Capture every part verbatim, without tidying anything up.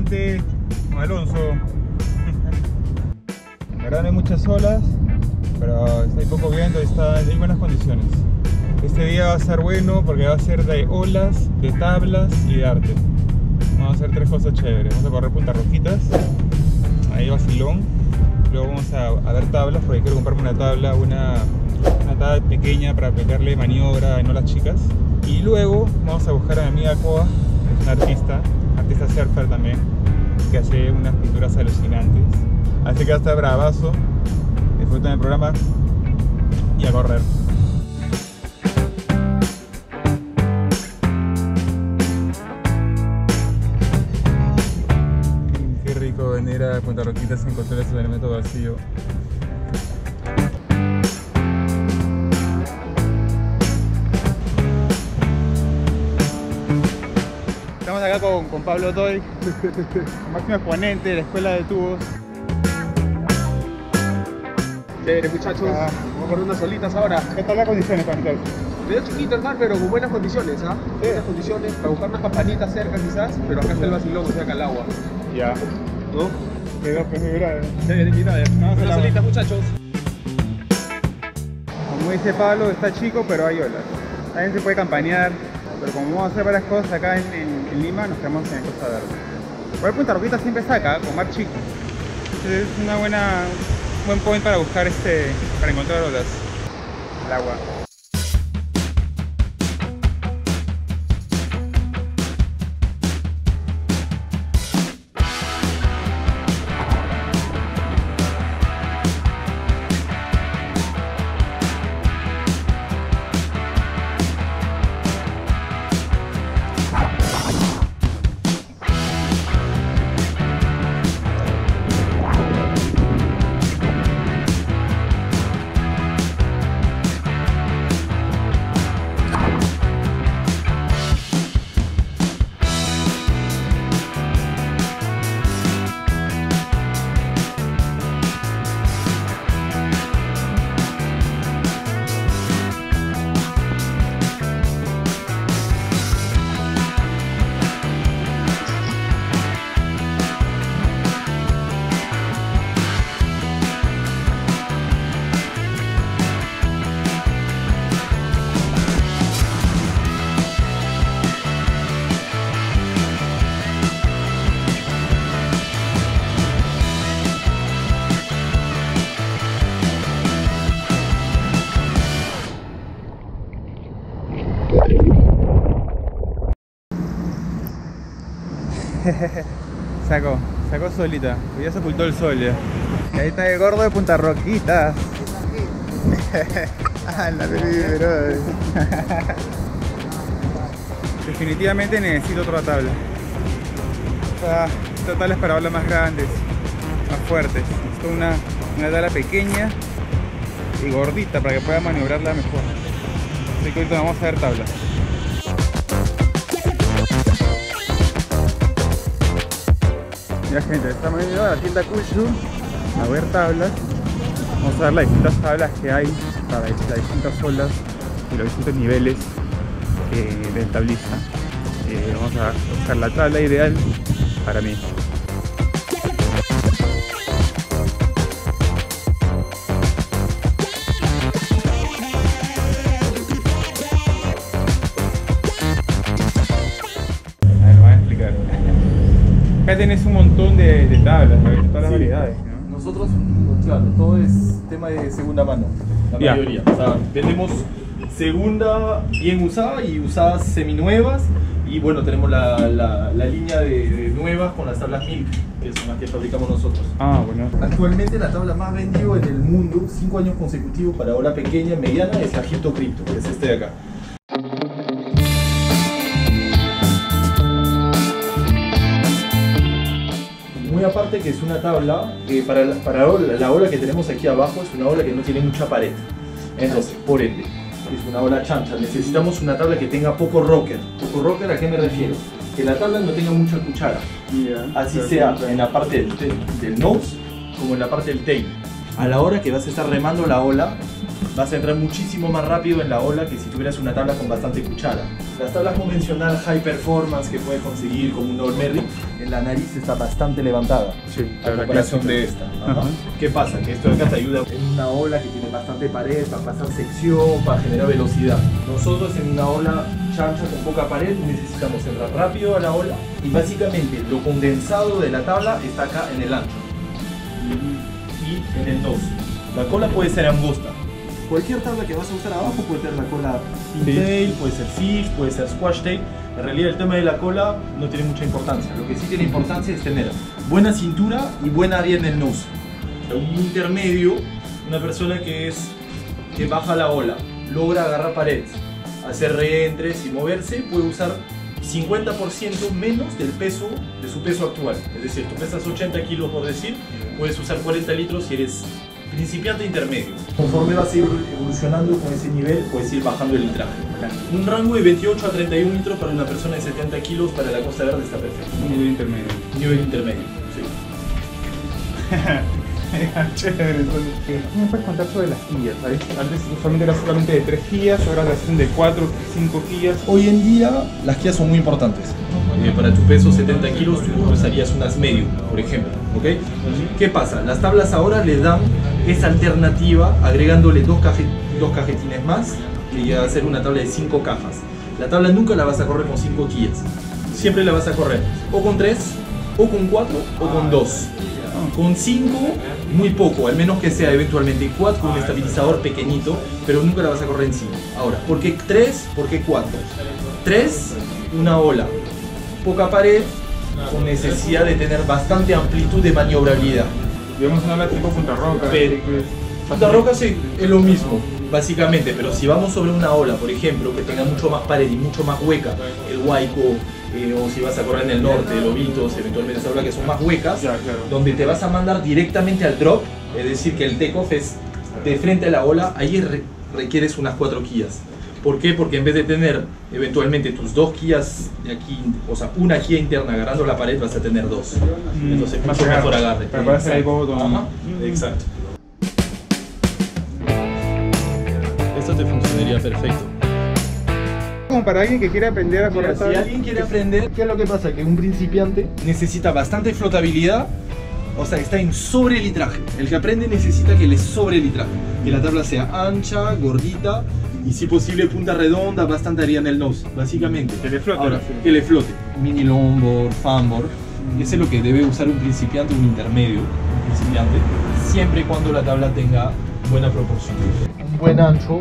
adelante con Alonso. La verdad no hay muchas olas, pero está hay poco viento, está, hay buenas condiciones. Este día va a ser bueno porque va a ser de olas, de tablas y de arte. Vamos a hacer tres cosas chéveres. Vamos a correr Punta Roquitas, ahí vacilón. Luego vamos a, a ver tablas porque quiero comprarme una tabla, una, una tabla pequeña para aplicarle maniobra en olas chicas. Y luego vamos a buscar a mi amiga Koa, que es una artista, artista surfer también, que hace unas pinturas alucinantes. Así que va a estar bravazo. Disfruten el programa y a correr. Qué rico venir a Punta Roquitas y encontrar ese elemento vacío. Estamos acá con, con Pablo Toy, máximo exponente de la escuela de tubos. Chévere, muchachos, ah, vamos a correr unas solitas ahora. ¿Qué tal las condiciones para meterse? Medio chiquito el mar, pero con buenas condiciones, ¿ah? ¿eh? Sí. Buenas condiciones, para buscar unas campanitas cerca quizás, pero acá está el vacilón, o sea, acá el agua. Ya. ¿No? Quedó pues muy grave. Chévere, mira, Vamos a unas solitas, muchachos. Como dice Pablo, está chico, pero hay olas. También se puede campañar, pero como vamos a hacer varias cosas acá en, en, en Lima, nos quedamos en Costa Verde. Por Punta Roquitas siempre está acá, con mar chico. Entonces es una buena... buen point para buscar este, para encontrar olas, el agua. Sacó, sacó solita, ya se ocultó el sol ya. Y ahí está el gordo de Punta Roquitas. Ah, la baby, bro. Definitivamente necesito otra tabla. Ah, esta tabla es para olas más grandes, más fuertes. Esto es una, una tabla pequeña y gordita para que pueda maniobrarla mejor. Así que ahorita vamos a ver tablas. Ya gente, estamos yendo a la tienda Kushu a ver tablas. Vamos a ver las distintas tablas que hay para las distintas olas y los distintos niveles eh, del tablista. Eh, vamos a buscar la tabla ideal para mí. A ver, lo voy a explicar. Acá tenés un montón de, de tablas, ¿no? Todas las Sí. variedades, ¿no? Nosotros, claro, todo es tema de segunda mano, la Ya. mayoría. O sea, vendemos segunda bien usada y usadas seminuevas. Y bueno, tenemos la, la, la línea de, de nuevas con las tablas Milk, que son las que fabricamos nosotros. Ah, bueno. Actualmente la tabla más vendida en el mundo, cinco años consecutivos para ola pequeña y mediana, es la Egipto Crypto, que es este de acá. Muy aparte que es una tabla que para, la, para la ola que tenemos aquí abajo es una ola que no tiene mucha pared. Entonces, por ende, es una ola chancha. Necesitamos una tabla que tenga poco rocker. ¿Poco rocker a qué me refiero? Que la tabla no tenga mucha cuchara. Yeah, Así sea en la parte del, del nose como en la parte del tail. a la hora que vas a estar remando la ola, vas a entrar muchísimo más rápido en la ola que si tuvieras una tabla con bastante cuchara. Las tablas convencionales high performance que puedes conseguir como un Old Merrick, en la nariz está bastante levantada. Sí, a comparación de esta. Ajá. Ajá. ¿Qué pasa? Que esto de acá te ayuda en una ola que tiene bastante pared, para pasar sección, para generar velocidad. Nosotros en una ola chancha con poca pared necesitamos entrar rápido a la ola y básicamente lo condensado de la tabla está acá en el ancho y en el nose. La cola puede ser angosta. Cualquier tabla que vas a usar abajo puede tener la cola pintail, puede ser fish, puede ser squash tail. En realidad el tema de la cola no tiene mucha importancia. Lo que sí tiene importancia es tener buena cintura y buena área en el nose. Un intermedio, una persona que es que baja la ola, logra agarrar paredes, hacer reentres y moverse, puede usar cincuenta por ciento menos del peso de su peso actual. Es decir, tú pesas ochenta kilos por decir, puedes usar cuarenta litros si eres principiante intermedio. Conforme vas a ir evolucionando con ese nivel, puedes ir bajando el litraje. Un rango de veintiocho a treinta y uno litros para una persona de setenta kilos para la Costa Verde está perfecto. Un nivel intermedio. Nivel intermedio, sí. Chévere, entonces. ¿Qué me puedes contar sobre las quillas? ¿Sabes? Antes usualmente era solamente de tres quillas, ahora las hacen de cuatro, cinco quillas. Hoy en día las quillas son muy importantes. Eh, para tu peso setenta kilos tú usarías unas medium, por ejemplo. ¿Okay? ¿Qué pasa? Las tablas ahora le dan esa alternativa agregándole dos, cajet dos cajetines más, que ya va a ser una tabla de cinco cajas. La tabla nunca la vas a correr con cinco quillas. Siempre la vas a correr o con tres, o con cuatro, o con dos. Con cinco, muy poco, al menos que sea eventualmente cuatro con un estabilizador pequeñito, pero nunca la vas a correr en cinco. Ahora, ¿por qué tres? ¿Por qué cuatro? tres, una ola, poca pared, con necesidad de tener bastante amplitud de maniobrabilidad. Digamos una ola tipo Punta Roca. Pero, Punta Roca sí, es lo mismo, básicamente, pero si vamos sobre una ola, por ejemplo, que tenga mucho más pared y mucho más hueca, el Huayco, Eh, o si vas a correr en el norte, Lobitos, eventualmente esa ola que son más huecas, ya, claro. Donde te vas a mandar directamente al drop, es decir, que el takeoff es de frente a la ola, ahí re requieres unas cuatro quillas. ¿Por qué? Porque en vez de tener eventualmente tus dos quillas de aquí, o sea, una quilla interna agarrando la pared, vas a tener dos. Mm, Entonces, mucho mejor agarre. Para poder hacer ahí botón. Ajá, exacto. Esto te funcionaría perfecto. Como para alguien que quiere aprender a correr. Si alguien quiere aprender, ¿qué es lo que pasa? Que un principiante necesita bastante flotabilidad, o sea, está en sobrelitraje. El que aprende necesita que le sobrelitraje, que la tabla sea ancha, gordita y si posible punta redonda, bastante área en el nose, básicamente. Que le flote. Ahora, que le flote. Mini longboard, fanboard, mm. Ese es lo que debe usar un principiante, un intermedio, un principiante, siempre y cuando la tabla tenga buena proporción. Un buen ancho,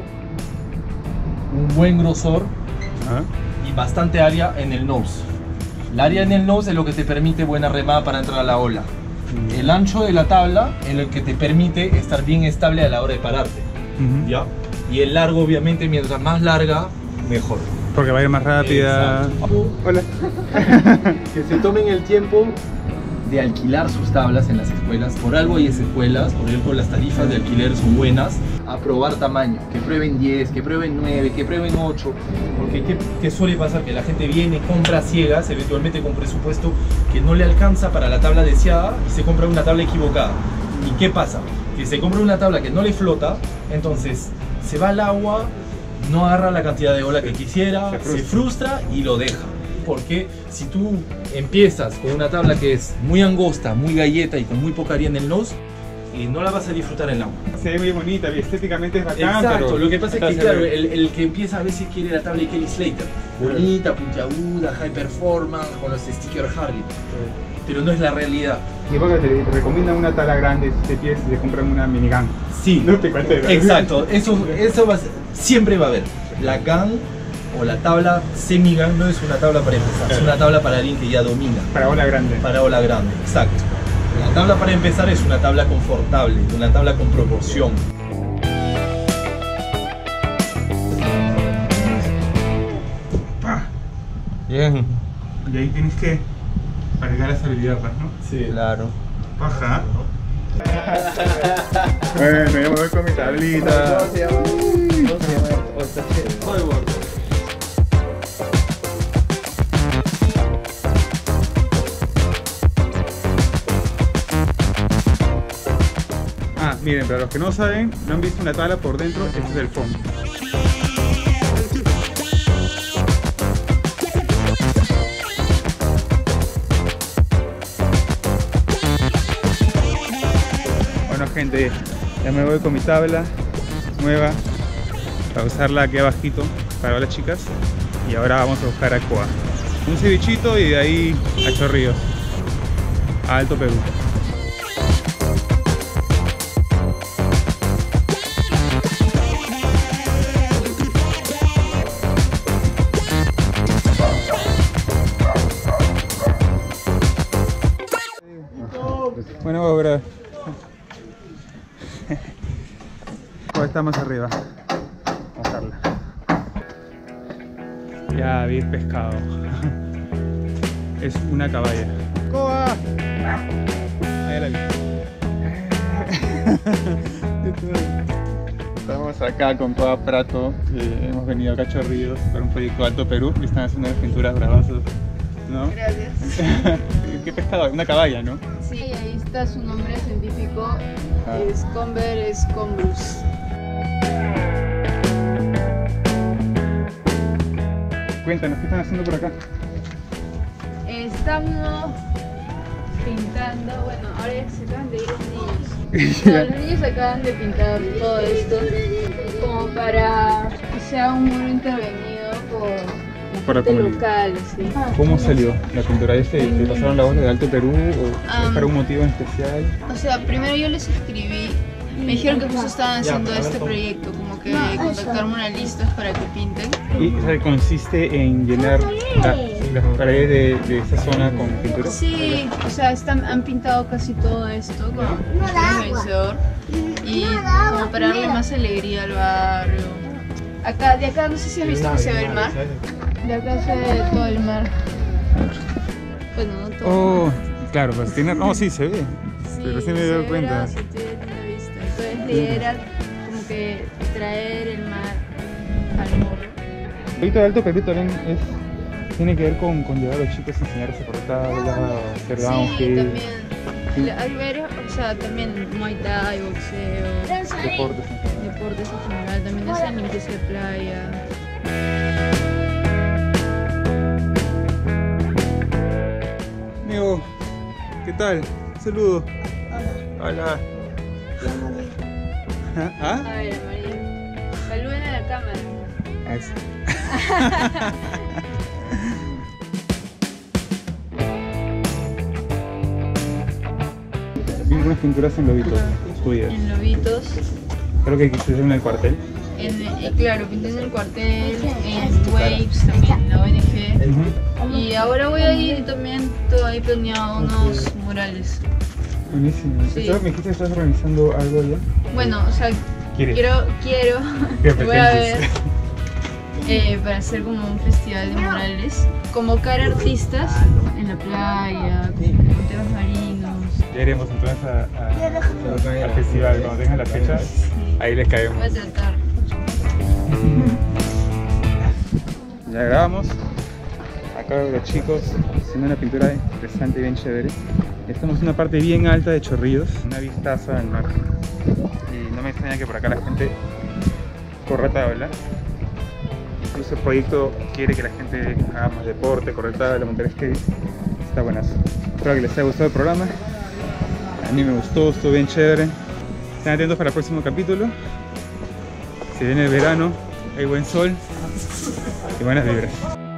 un buen grosor. ¿Ah? Y bastante área en el nose. El área en el nose es lo que te permite buena remada para entrar a la ola. Uh-huh. El ancho de la tabla es lo que te permite estar bien estable a la hora de pararte. Uh-huh. ¿Ya? Y el largo, obviamente, mientras más larga, mejor. Porque va a ir más rápida. Exacto. Hola. Que se tomen el tiempo de alquilar sus tablas en las escuelas. Por algo hay escuelas, por ejemplo, las tarifas de alquiler son buenas. A probar tamaño, que prueben diez, que prueben nueve, que prueben ocho, porque ¿qué, qué suele pasar? Que la gente viene, compra ciegas, eventualmente con presupuesto que no le alcanza para la tabla deseada y se compra una tabla equivocada. ¿Y qué pasa? Que se compra una tabla que no le flota, entonces se va al agua, no agarra la cantidad de ola que quisiera, se frustra, se frustra y lo deja. Porque si tú empiezas con una tabla que es muy angosta, muy galleta y con muy poca área en el nose, y no la vas a disfrutar en el agua. Se ve muy bonita y estéticamente es bacán. Exacto, pero lo que pasa es que claro, el, el que empieza a veces quiere la tabla de Kelly Slater. Bonita, puntiaguda, high performance, con los stickers Harley. Pero no es la realidad. Y porque te recomiendan una tabla grande, si te pides de comprar una minigun. Sí, no te cuentes. Exacto, eso, eso va a ser, siempre va a haber. La gun o la tabla semi-gun no es una tabla para empezar, es una tabla para alguien que ya domina. Para ola grande. Para ola grande, exacto. La tabla para empezar es una tabla confortable, una tabla con proporción. Ah, bien. Y ahí tienes que cargar esa habilidad, pues, ¿no? Sí, claro. Paja. Bueno, yo me voy con mi tablita. ¿Cómo se llama? ¿Cómo se llama? Oh, está chévere. Miren, para los que no saben, no han visto una tabla por dentro, este es el fondo. Bueno gente, ya me voy con mi tabla nueva para usarla aquí abajito para las chicas. Y ahora vamos a buscar a Coa, un cevichito y de ahí a Chorrillos, a Alto Perú. Bueno, ahora está más arriba. Vamos a darla. Ya vi el pescado. Es una caballa. ¡Coa! Ahí la vi. Estamos acá con Coa Prato. Eh, hemos venido acá a Chorrillos para un proyecto Alto Perú y están haciendo unas pinturas bravazos, ¿no? Gracias. ¿Qué pescado? Una caballa, ¿no? Sí, ahí está su nombre científico. Ah. Es Comber scombrus. Cuéntanos, ¿qué están haciendo por acá? Estamos pintando, bueno, ahora ya se acaban de ir los niños. No, los niños acaban de pintar todo esto como para que sea un muro intervenido por Para gente comunidad. local, sí. ¿Cómo salió la pintura? ¿Este, ¿Te pasaron la voz de Alto Perú o Um, para un motivo en especial? O sea, primero yo les escribí, me dijeron que justo estaban haciendo este proyecto, como que contactar muralistas para que pinten. Y o sea, consiste en llenar la- las paredes de, de esta zona con pintura. Sí, o sea, están, han pintado casi todo esto con un vencedor y como para darle más alegría al barrio. Acá, de acá no sé si has visto cómo se ve el mar. De acá se ve todo el mar. Bueno, no todo. Oh, claro, pues tiene. No, sí se ve. Sí, Pero sí me he se dado ve cuenta. bravo, se tiene la vista. Entonces la idea era como que traer el mar al morro. El proyecto de Alto Perú también es, tiene que ver con, con llevar a los chicos a enseñarse a cortar tabla, hacer Sí, downhill, también. Hay varios, o sea, también Muay Thai, boxeo, deportes en general. deportes en general, también hacen limpieza de playa. Amigo, ¿qué tal? Saludo. Hola. ¿Ah? A ver, María, saluden a la cámara. Eso. Vi unas pinturas en lobitos tuyas. En Lobitos, Creo que quisiste en el cuartel. en, eh, claro, pinté en el cuartel, en Waves también, en la O N G. Y ahora voy a ir también, todo ahí planeado unos murales. Buenísimo. Sí. Estás- Me dijiste que estás organizando algo ya. Bueno, o sea, ¿Quieres? quiero, quiero, ¿Qué voy a ver pretendes? eh, para hacer como un festival de murales, convocar artistas en la playa, con temas marinos. Ya iremos entonces a, a- al festival cuando tengan la fecha. Ahí les Voy caemos. a tratar. Ya grabamos. Acá veo los chicos haciendo una pintura interesante y bien chévere. Estamos en una parte bien alta de Chorrillos, una vistaza al mar. Y no me extraña que por acá la gente corra tabla. Incluso el proyecto quiere que la gente haga más deporte, correr tabla, montar skate. Está buenazo. Espero que les haya gustado el programa. A mí me gustó, estuvo bien chévere. Estén atentos para el próximo capítulo. Se viene el verano, hay buen sol y buenas vibras.